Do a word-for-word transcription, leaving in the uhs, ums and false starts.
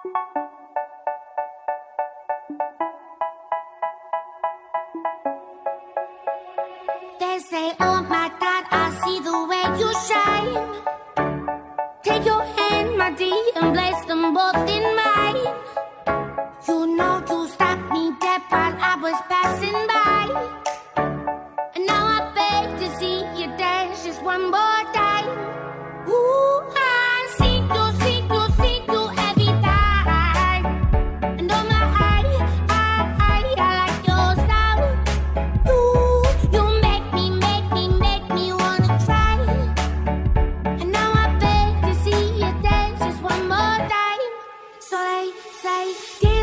They say, oh my God, I see the way you shine. Take your hand, my dear, and place them both in mine. You know you stopped me dead while I was passing by. And now I beg to see you dance just one more time. Ooh, I see you, see you, see you every time. And oh my, I, I, I, I like your style. You, you make me, make me, make me wanna try. And now I beg to see you dance just one more time. So they say,